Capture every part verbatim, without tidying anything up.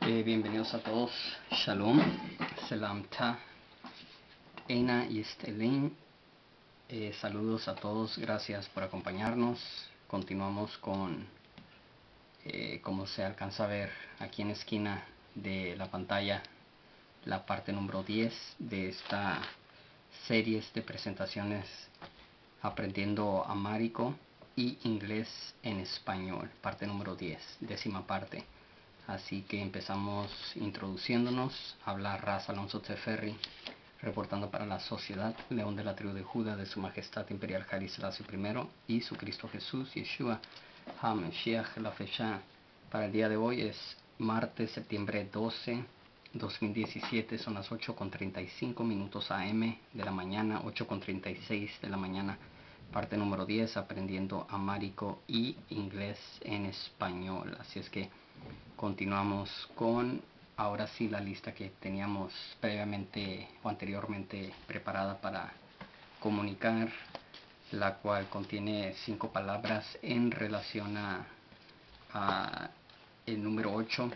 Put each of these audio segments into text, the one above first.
Eh, bienvenidos a todos. Shalom, Selam Ta, Eina y Estelin. Eh, saludos a todos, gracias por acompañarnos. Continuamos con, eh, como se alcanza a ver aquí en la esquina de la pantalla, la parte número diez de esta serie de presentaciones aprendiendo amárico y inglés en español, parte número diez, décima parte. Así que empezamos introduciéndonos. Habla Ras Alonso Teferri, reportando para la Sociedad, León de la tribu de Judá, de Su Majestad Imperial Haile Selassie primero y su Cristo Jesús, Yeshua HaMashiach. La fecha para el día de hoy es martes, septiembre doce, dos mil diecisiete. Son las ocho con treinta y cinco minutos A M de la mañana, ocho con treinta y seis de la mañana. Parte número diez, aprendiendo amárico y inglés en español. Así es que continuamos con, ahora sí, la lista que teníamos previamente o anteriormente preparada para comunicar, la cual contiene cinco palabras en relación a, a el número ocho,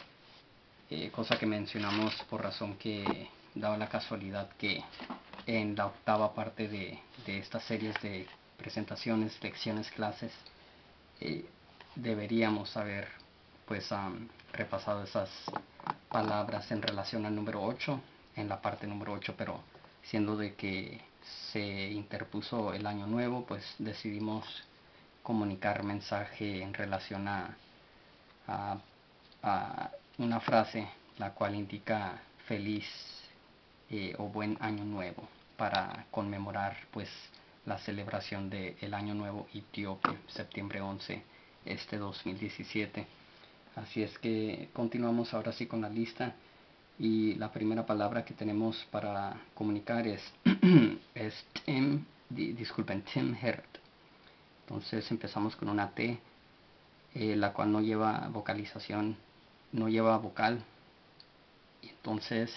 eh, cosa que mencionamos por razón que daba la casualidad que en la octava parte de, de estas series de presentaciones, lecciones, clases, eh, deberíamos haber pues um, repasado esas palabras en relación al número ocho, en la parte número ocho, pero siendo de que se interpuso el año nuevo, pues decidimos comunicar mensaje en relación a, a, a una frase la cual indica feliz eh, o buen año nuevo, para conmemorar pues la celebración del año nuevo etíope, septiembre once, este dos mil diecisiete. Así es que continuamos ahora sí con la lista, y la primera palabra que tenemos para comunicar es, es Tim, di, disculpen, Timhert. Entonces empezamos con una T, eh, la cual no lleva vocalización, no lleva vocal. Y entonces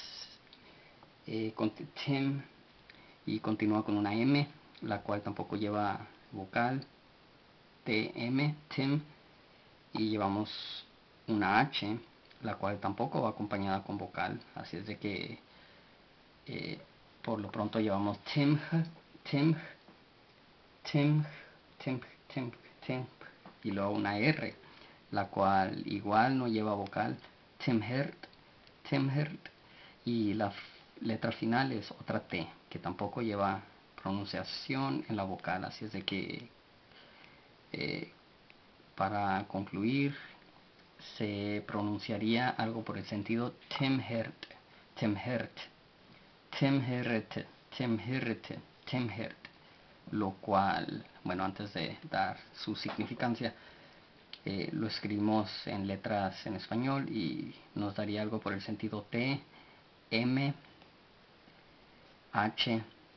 eh, con Tim, y continúa con una M, la cual tampoco lleva vocal, T M, Tim, y llevamos una H, la cual tampoco va acompañada con vocal. Así es de que eh, por lo pronto llevamos Tim, Tim, Tim, Tim, Tim, Tim, y luego una R, la cual igual no lleva vocal, Timhert, Timhert, y la letra final es otra T, que tampoco lleva pronunciación en la vocal. Así es de que eh, para concluir se pronunciaría algo por el sentido Timhert, Timhert, Timhert, Timhert, Timhert, lo cual, bueno, antes de dar su significancia, eh, lo escribimos en letras en español y nos daría algo por el sentido T, M, H,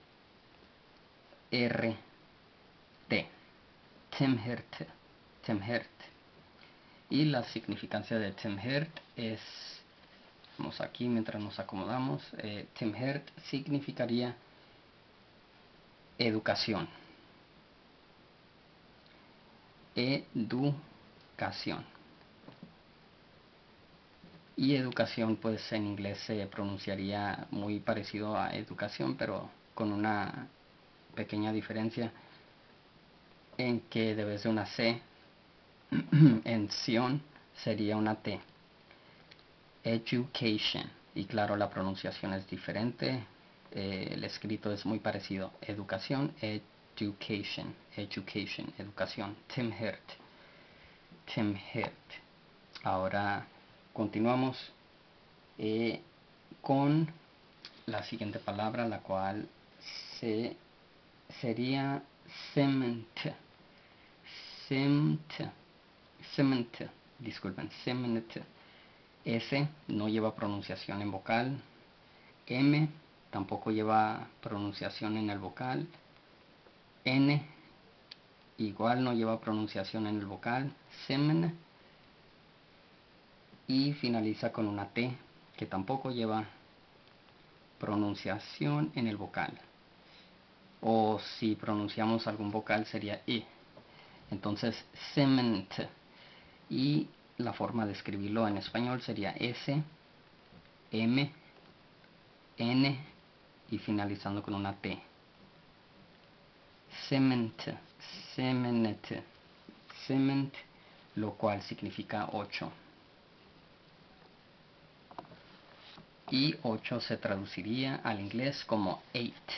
R, T, Timhert, Timhert. Y la significancia de Timhert es, vamos aquí mientras nos acomodamos, eh, Timhert significaría educación, educación. Y educación pues en inglés se pronunciaría muy parecido a educación, pero con una pequeña diferencia en que de vez de una C en Sion sería una T, education. Y claro, la pronunciación es diferente, eh, el escrito es muy parecido, educación, education, education, educación, Timhert, Timhert. Ahora continuamos eh, con la siguiente palabra, la cual se, sería cement, cement, cement, disculpen, cement. S no lleva pronunciación en vocal, M tampoco lleva pronunciación en el vocal, N igual no lleva pronunciación en el vocal, semen, y finaliza con una T que tampoco lleva pronunciación en el vocal, o si pronunciamos algún vocal sería E. Entonces cement. Y la forma de escribirlo en español sería S, M, N y finalizando con una T. Cement, cement, cement, lo cual significa ocho. Y ocho se traduciría al inglés como eight,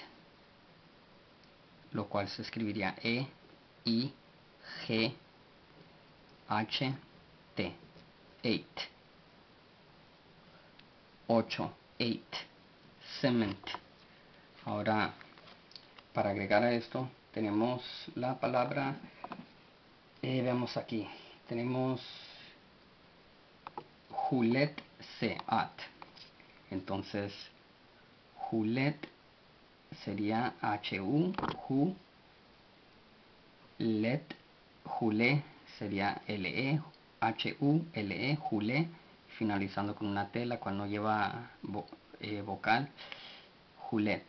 lo cual se escribiría E, I, G, H, T, eight. ocho, eight, cement. Ahora, para agregar a esto, tenemos la palabra, eh, veamos aquí, tenemos Julet Seat. Entonces, Julet sería H-U, Ju, Let, Julé sería L-E, H-U-L-E, Julé, finalizando con una T, la cual no lleva vo eh, vocal, Julet.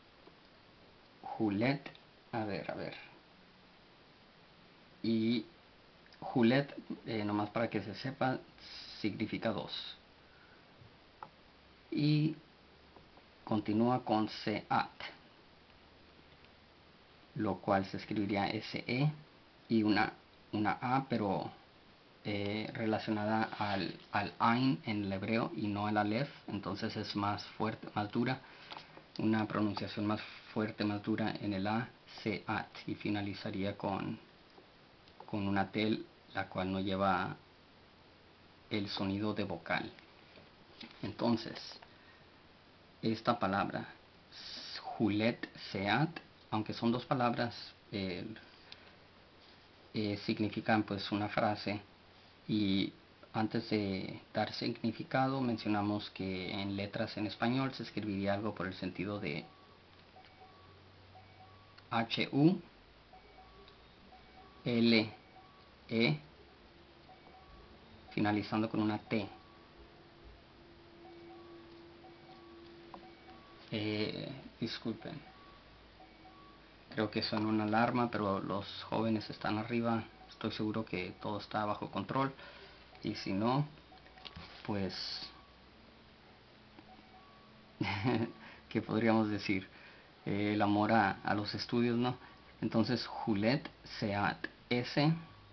Julet, a ver, a ver. Y Julet, eh, nomás para que se sepa, significa dos. Y continúa con Seat, lo cual se escribiría S-E y una, una A, pero eh, relacionada al, al Ain en el hebreo y no al Aleph, entonces es más fuerte, más dura, una pronunciación más fuerte, más dura en el A, Seat, y finalizaría con, con una T, la cual no lleva el sonido de vocal. Entonces, esta palabra, Julet Seat, aunque son dos palabras, eh, eh, significan pues una frase, y antes de dar significado mencionamos que en letras en español se escribiría algo por el sentido de H-U, L-E, finalizando con una T. Eh, disculpen, creo que suena una alarma, pero los jóvenes están arriba, estoy seguro que todo está bajo control, y si no, pues ¿qué podríamos decir? Eh, el amor a, a los estudios, ¿no? Entonces, Julet Seat, S,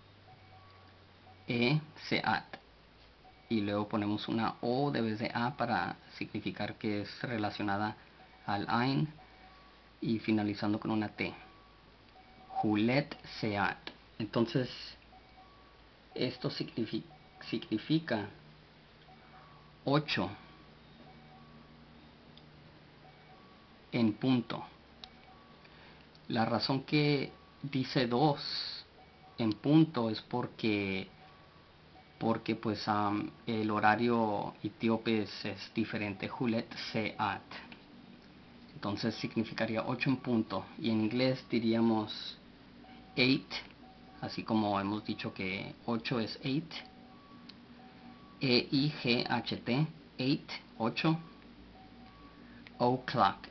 E, Seat, y luego ponemos una O de vez de A para significar que es relacionada al Ain, y finalizando con una T. Julet Seat. Entonces, esto significa, significa ocho en punto. La razón que dice dos en punto es porque porque pues um, el horario etíope es, es diferente. Julet Seat, entonces significaría ocho en punto, y en inglés diríamos eight, así como hemos dicho que ocho es eight, E I G H T, eight, ocho. O'clock,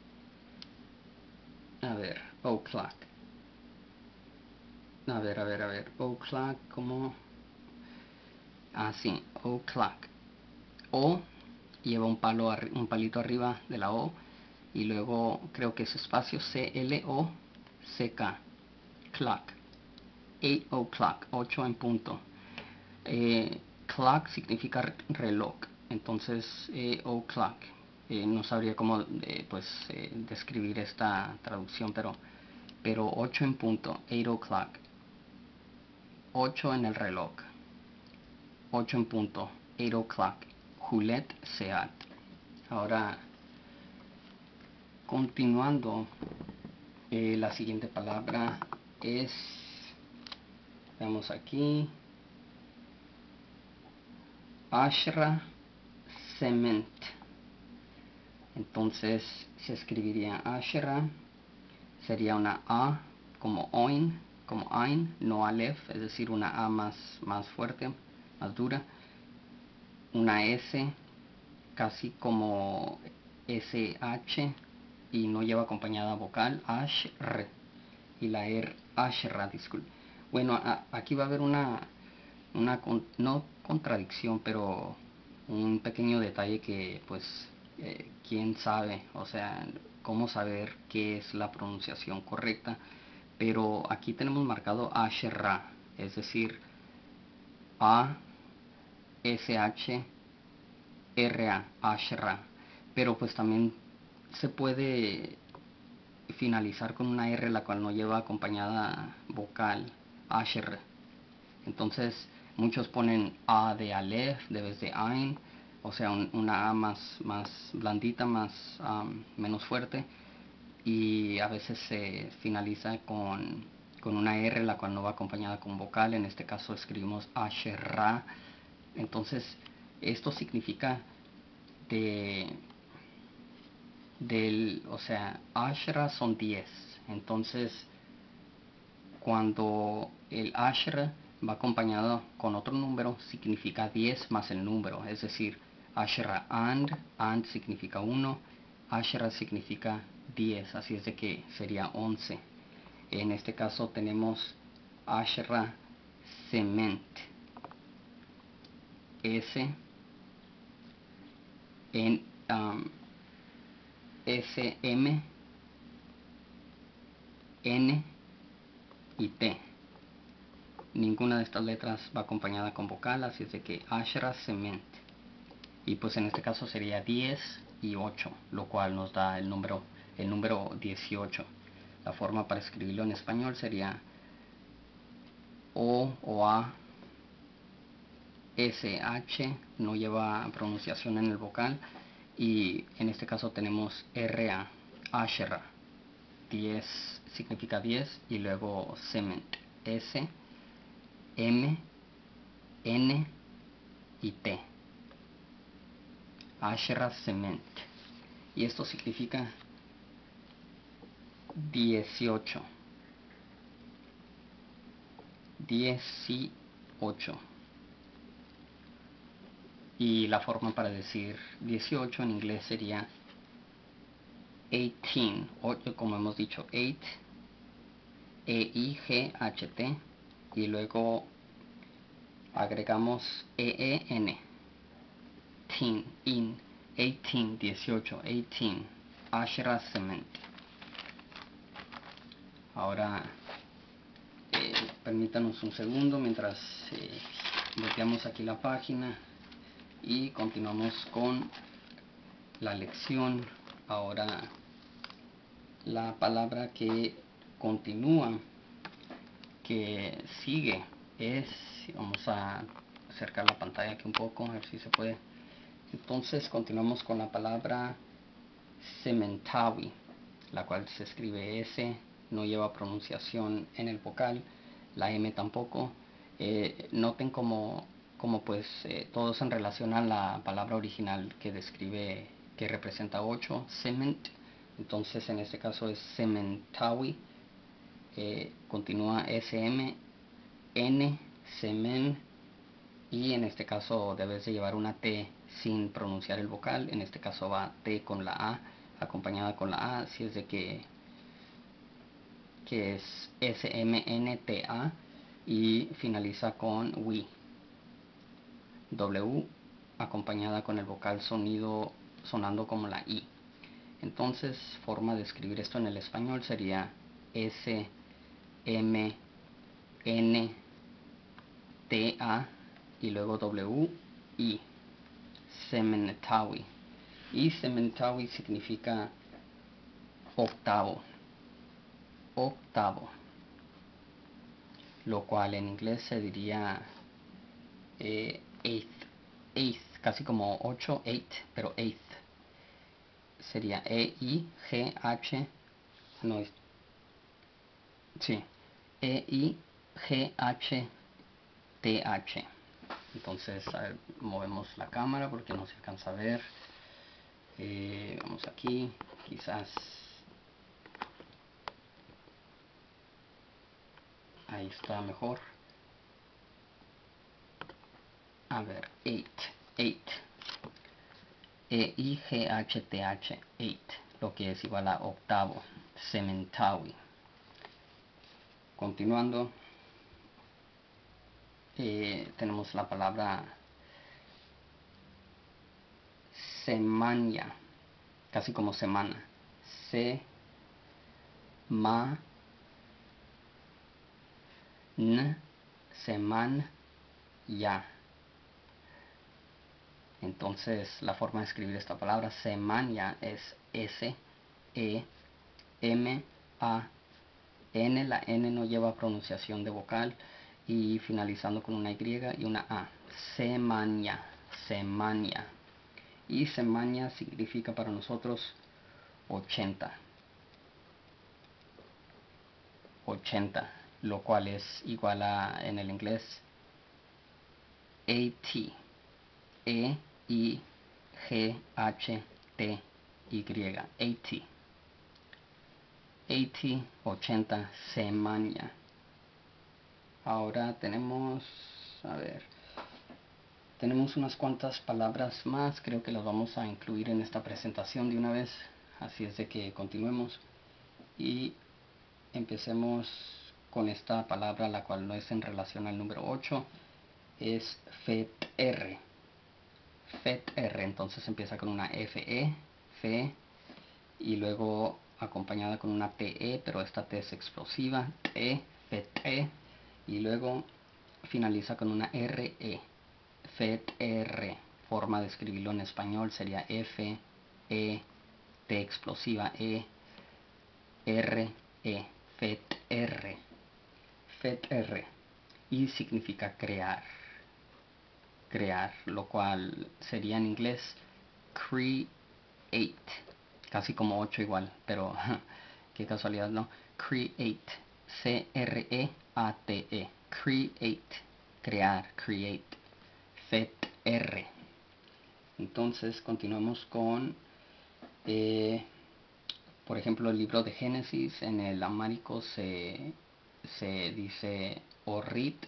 a ver, o'clock, a ver, a ver, a ver, o'clock, como así, o'clock. O lleva un palo, un palito arriba de la O, y luego creo que es espacio, C L O C K, clock, eight o'clock, ocho en punto. Eh, clock significa reloj, entonces eh, o'clock, eh, no sabría cómo eh, pues eh, describir esta traducción, pero pero ocho en punto, eight o'clock, ocho en el reloj, ocho en punto, eight o'clock, Julet Seat. Ahora, continuando, eh, la siguiente palabra es, veamos aquí, Ashra Cement. Entonces se escribiría Ashra, sería una A como Oin, como Ain, no Aleph, es decir, una A más, más fuerte, más dura, una S casi como S H y no lleva acompañada vocal, Ashr, y la R, Ashra, disculpe. Bueno, a, aquí va a haber una, una no contradicción, pero un pequeño detalle que pues eh, quién sabe, o sea, cómo saber qué es la pronunciación correcta. Pero aquí tenemos marcado Asherah, es decir, A S H R A, Asherah. Pero pues también se puede finalizar con una R la cual no lleva acompañada vocal, Asher. Entonces muchos ponen A de Aleph de vez de Ain, o sea un, una A más, más blandita, más um, menos fuerte, y a veces se finaliza con, con una R la cual no va acompañada con vocal. En este caso escribimos Asherah. Entonces esto significa de del, o sea, Ashra son diez. Entonces, cuando el Ashra va acompañado con otro número, significa diez más el número. Es decir, Ashra and, and significa uno, Ashra significa diez, así es de que sería once. En este caso tenemos Ashra Cement. S, en, um, S, M, N y T. Ninguna de estas letras va acompañada con vocal, así es de que Ashra Cement. Y pues en este caso sería diez y ocho, lo cual nos da el número, el número dieciocho. La forma para escribirlo en español sería O o A S H, no lleva pronunciación en el vocal, y en este caso tenemos R A, Ashra. diez significa diez, y luego Cement, S, M, N y T. Ashra Cement. Y esto significa dieciocho. dieciocho. Y la forma para decir dieciocho en inglés sería eighteen, como hemos dicho, eight, E I G H T, y luego agregamos E E N, teen, in, eighteen, dieciocho, eighteen, Ashra Cement. Ahora eh, permítanos un segundo mientras eh, bloqueamos aquí la página y continuamos con la lección. Ahora la palabra que continúa, que sigue, es, vamos a acercar la pantalla aquí un poco, a ver si se puede. Entonces continuamos con la palabra Cementawi, la cual se escribe S, no lleva pronunciación en el vocal, la M tampoco. Eh, noten como, como pues eh, todos en relación a la palabra original que describe, que representa ocho, cement. Entonces en este caso es Cementawi. Eh, continúa S M, N, semen, y en este caso debes de llevar una T sin pronunciar el vocal. En este caso va T con la A, acompañada con la A, así es de que, que es S M N T A, y finaliza con W. W acompañada con el vocal sonido sonando como la I. Entonces, forma de escribir esto en el español sería S M N T A y luego W I, Cementawi. Y Cementawi significa octavo, octavo, lo cual en inglés se diría eh, eighth, eighth, casi como ocho, eight, pero eighth. Sería E I G H, no es, sí, E I G H T H. Entonces, a ver, movemos la cámara porque no se alcanza a ver. Eh, vamos aquí, quizás ahí está mejor. A ver, eight, eight, E I G H T H, eight, lo que es igual a octavo, Cementawi. Continuando, eh, tenemos la palabra semana, casi como semana. Se, ma, n, seman, ya. Entonces la forma de escribir esta palabra semana es S, E, M, A, N. La N no lleva pronunciación de vocal, y finalizando con una Y y una A. Semana, semana. Y semana significa para nosotros ochenta. ochenta, lo cual es igual a, en el inglés, eighty. E, I, G, H, T, Y. eighty. eighty, ochenta, semana. Ahora tenemos, a ver, tenemos unas cuantas palabras más. Creo que las vamos a incluir en esta presentación de una vez. Así es de que continuemos y empecemos con esta palabra, la cual no es en relación al número ocho. Es FETR. FETR, entonces empieza con una FE, fe, y luego acompañada con una TE, pero esta T es explosiva, E, FETE, y luego finaliza con una RE, FETR. Forma de escribirlo en español sería F, E, T explosiva, E, R, E, FETR, FETR, y significa crear, crear, lo cual sería en inglés create, casi como ocho igual, pero qué casualidad, ¿no? Create, C R E A T E, create, crear, create, FETR. Entonces continuamos con, eh, por ejemplo, el libro de Génesis. En el amárico se, se dice Orit,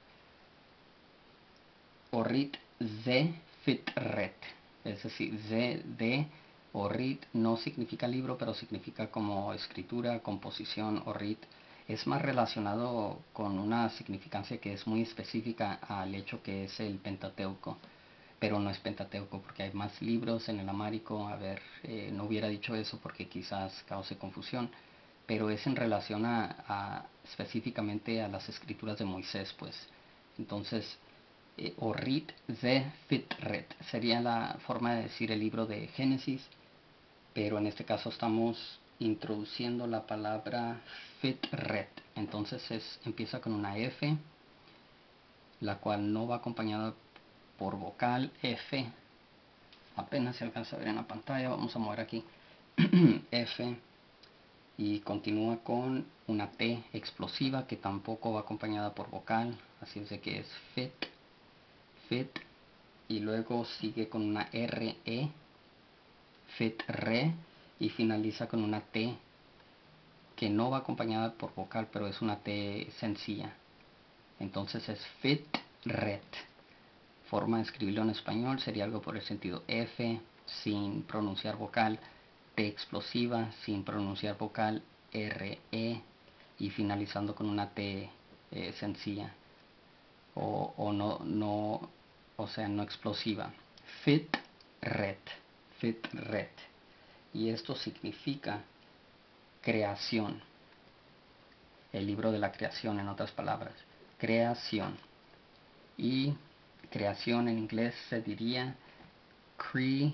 Orit ze fitret, es decir, ze de Orit no significa libro, pero significa como escritura, composición. Orit es más relacionado con una significancia que es muy específica al hecho que es el Pentateuco, pero no es Pentateuco porque hay más libros en el amárico. A ver, eh, no hubiera dicho eso porque quizás cause confusión, pero es en relación a, a específicamente a las escrituras de Moisés, pues. Entonces, eh, Orit ze fitret sería la forma de decir el libro de Génesis, pero en este caso estamos introduciendo la palabra fitret. Entonces es, empieza con una F, la cual no va acompañada por vocal. F, apenas se alcanza a ver en la pantalla, vamos a mover aquí, F, y continúa con una T explosiva que tampoco va acompañada por vocal, así es de que es fit, fit, y luego sigue con una R E, fit re, y finaliza con una T que no va acompañada por vocal, pero es una T sencilla. Entonces es fit ret. Forma de escribirlo en español sería algo por el sentido F sin pronunciar vocal, T explosiva sin pronunciar vocal, R E, y finalizando con una T eh, sencilla o, o no, no, o sea, no explosiva. Fit ret, fit ret. Y esto significa creación. El libro de la creación, en otras palabras, creación. Y creación en inglés se diría creation.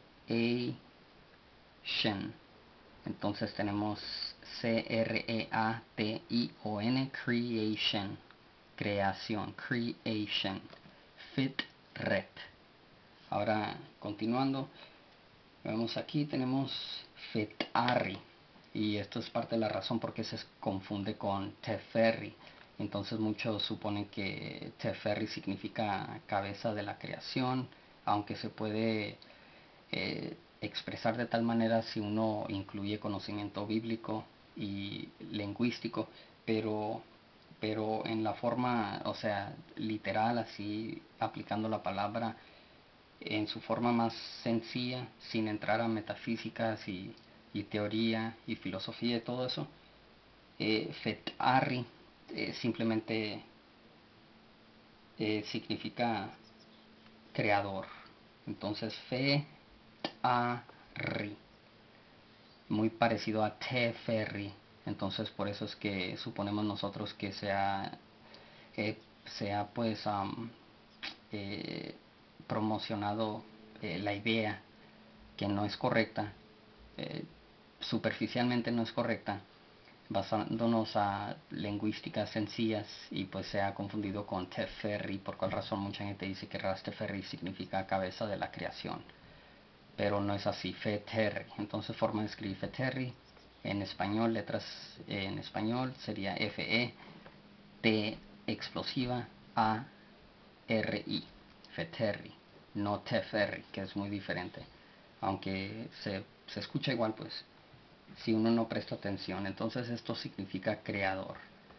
Entonces tenemos C R E A T I O N, creation, creación, creation, fit ret. Ahora continuando, vemos aquí tenemos fetari, y esto es parte de la razón por qué se confunde con Teferi. Entonces muchos suponen que Teferi significa cabeza de la creación, aunque se puede eh, expresar de tal manera si uno incluye conocimiento bíblico y lingüístico, pero pero en la forma, o sea, literal, así aplicando la palabra en su forma más sencilla, sin entrar a metafísicas y, y teoría y filosofía y todo eso, eh, Fetari eh, simplemente eh, significa creador. Entonces, fe, a, ri. Muy parecido a teferri. Entonces, por eso es que suponemos nosotros que sea, eh, sea pues, um, eh, promocionado eh, la idea que no es correcta, eh, superficialmente no es correcta, basándonos a lingüísticas sencillas, y pues se ha confundido con Teferri, por cual razón mucha gente dice que Rasteferri significa cabeza de la creación, pero no es así. Feterri, entonces forma de escribir Feterri en español, letras eh, en español sería F E T explosiva A R I, Feterri, no Teferri, que es muy diferente, aunque se, se escucha igual pues si uno no presta atención. Entonces esto significa creador.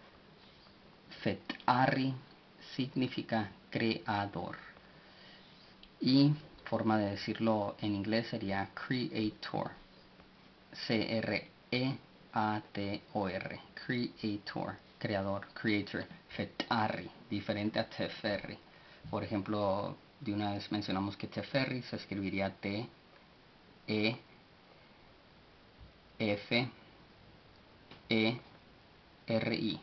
Fetari significa creador. Y forma de decirlo en inglés sería creator. C R E A T O R. Creator. Creador. Creator. Fetari. Diferente a Teferri. Por ejemplo, de una vez mencionamos que Teferri se escribiría T E F E R I.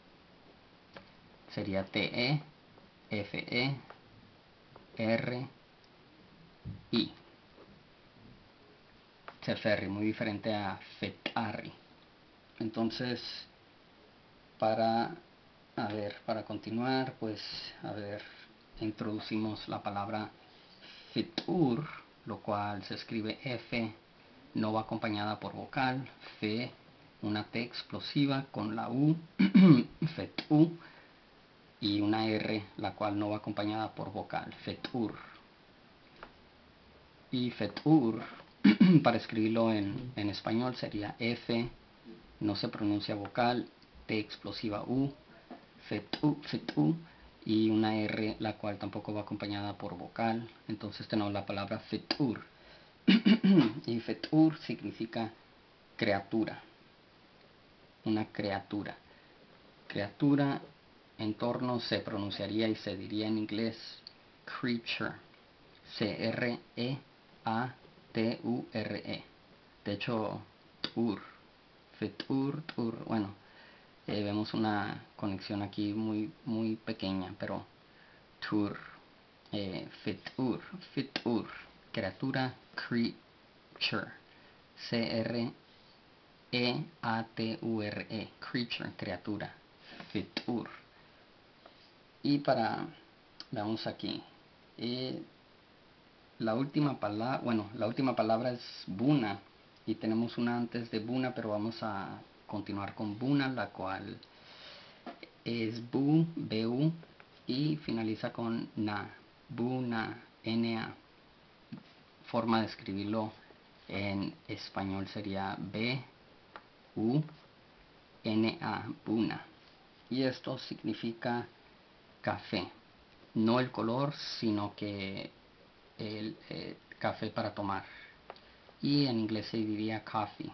Sería T E F E R I. Teferri, muy diferente a Fetari. Entonces, para a ver, para continuar, pues a ver, introducimos la palabra fitur, lo cual se escribe F, no va acompañada por vocal, F, una T explosiva con la U, fetu, y una R, la cual no va acompañada por vocal, fetur. Y fetur, para escribirlo en, en español, sería F, no se pronuncia vocal, T explosiva U, fetu, fetu, y una R, la cual tampoco va acompañada por vocal. Entonces tenemos la palabra fetur. Y fetur significa criatura, una criatura. Criatura, entorno, se pronunciaría y se diría en inglés creature, C R E A T U R E. De hecho, tur, fetur, tur, bueno, eh, vemos una conexión aquí muy, muy pequeña, pero tur, eh, fetur, fetur, criatura, creature, C R E A T U R E, creature, criatura, fetur. Y para, veamos aquí, eh, la última palabra, bueno, la última palabra es buna, y tenemos una antes de buna, pero vamos a continuar con buna, la cual es bu, bu, y finaliza con na, buna, na. Forma de escribirlo en español sería b, u, na, buna. Y esto significa café, no el color, sino que el eh, café para tomar, y en inglés se diría coffee.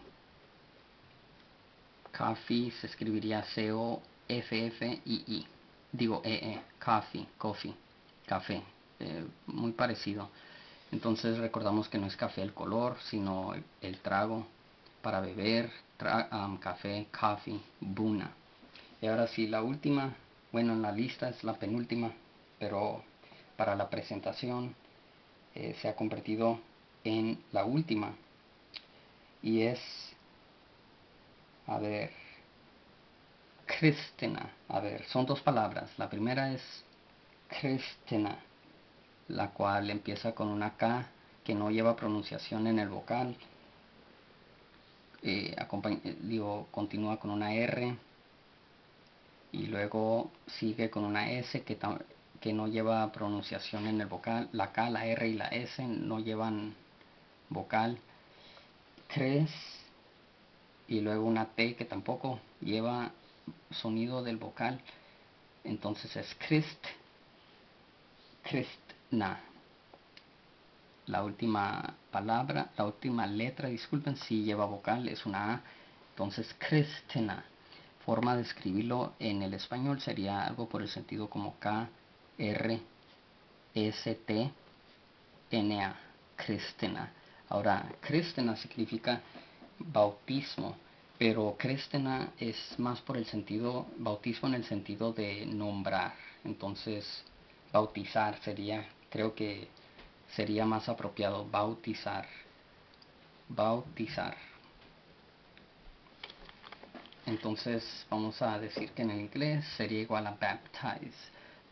Coffee se escribiría C O F F I I, digo E E, coffee, coffee, café, eh, muy parecido. Entonces recordamos que no es café el color, sino el, el trago para beber, tra um, café, coffee, buna. Y ahora sí, la última, bueno, en la lista es la penúltima, pero para la presentación eh, se ha convertido en la última, y es, a ver, Kristina. A ver, son dos palabras. La primera es Kristina, la cual empieza con una K que no lleva pronunciación en el vocal. Eh, digo, continúa con una R, y luego sigue con una S que, que no lleva pronunciación en el vocal. La K, la R y la S no llevan vocal. Tres, y luego una T que tampoco lleva sonido del vocal. Entonces es Christ, Kristna. La última palabra, la última letra, disculpen, si lleva vocal, es una A. Entonces Kristina. Forma de escribirlo en el español sería algo por el sentido como K R S T N A, Kristina. Ahora, Kristina significa bautismo, pero Kristina es más por el sentido, bautismo en el sentido de nombrar. Entonces, bautizar sería, creo que sería más apropiado, bautizar. Bautizar. Entonces, vamos a decir que en el inglés sería igual a baptize.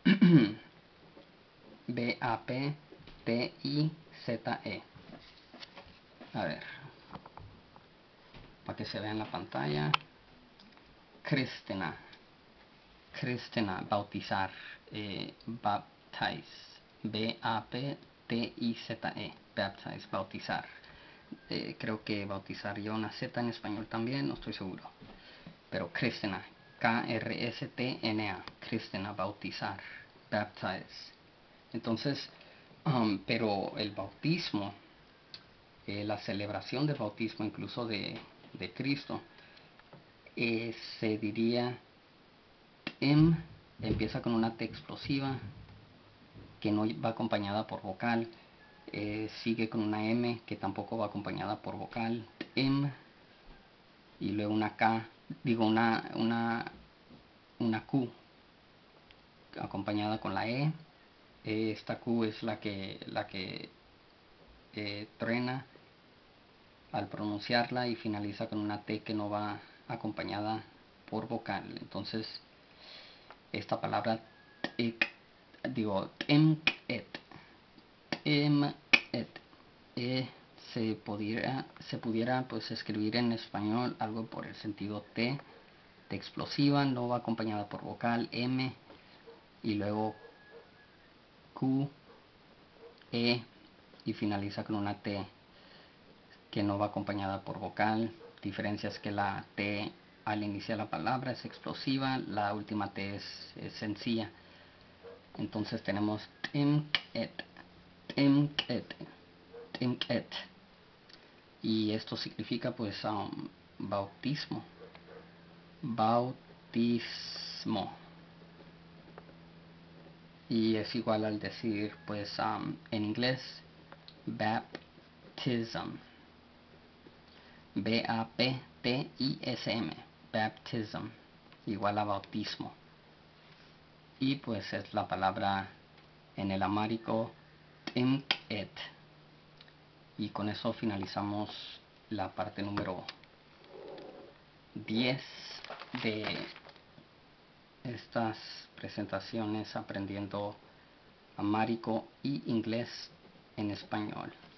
B A P T I Z E. A ver, para que se vea en la pantalla. Kristina. Kristina, bautizar. Eh, baptize. B A P T I Z E. Baptize, bautizar. Eh, creo que bautizar lleva una Z en español también, no estoy seguro. Pero Kristina. K R S T N A. Kristina, bautizar. Baptize. Entonces, um, pero el bautismo, eh, la celebración del bautismo incluso de, de Cristo, eh, se diría M, empieza con una T explosiva que no va acompañada por vocal, eh, sigue con una M que tampoco va acompañada por vocal, M, y luego una K, digo una, una, una Q acompañada con la E. Esta Q es la que, la que eh, truena al pronunciarla y finaliza con una T que no va acompañada por vocal. Entonces, esta palabra, tic, digo, temket, temket, eh, se pudiera, se pudiera pues escribir en español algo por el sentido T, T explosiva, no va acompañada por vocal, M, y luego Q, E, y finaliza con una T que no va acompañada por vocal. Diferencias que la T al iniciar la palabra es explosiva, la última T es, es sencilla. Entonces tenemos timket, timket, timket. Y esto significa pues um, bautismo. Bautismo. Y es igual al decir pues um, en inglés baptism. B A P T I S M. Baptism. Igual a bautismo. Y pues es la palabra en el amárico timket. Y con eso finalizamos la parte número diez de estas presentaciones aprendiendo amárico y inglés en español.